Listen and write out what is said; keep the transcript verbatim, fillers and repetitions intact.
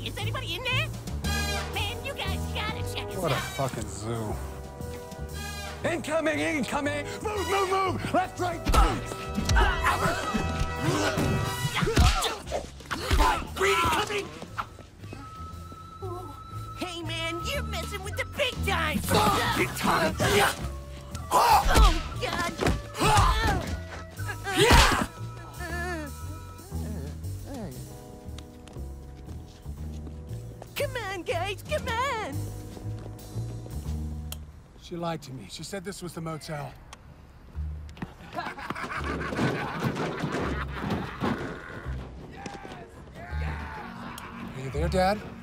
is anybody in there? Man, you guys gotta check us out. What a fucking zoo. Incoming, incoming! Move, move, move! Left, right, move! Right, greedy coming! Hey, man, you're messing with the big time! Big time! Oh, God! Yeah! Come on, guys, come on! She lied to me. She said this was the motel. Are you there, Dad?